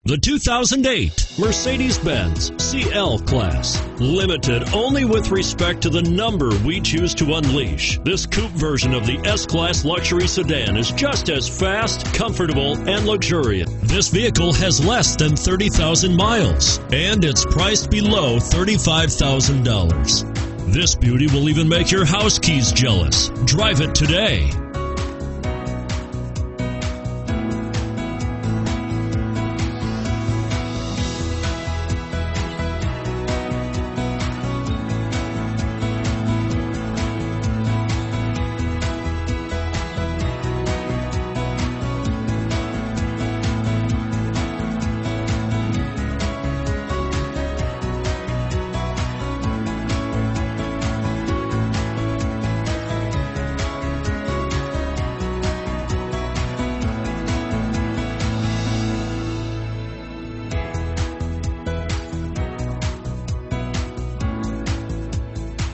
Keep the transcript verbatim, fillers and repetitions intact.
The two thousand eight Mercedes-Benz C L-Class. Limited only with respect to the number we choose to unleash. This coupe version of the S-Class luxury sedan is just as fast, comfortable, and luxurious. This vehicle has less than thirty thousand miles, and it's priced below thirty-five thousand dollars. This beauty will even make your house keys jealous. Drive it today.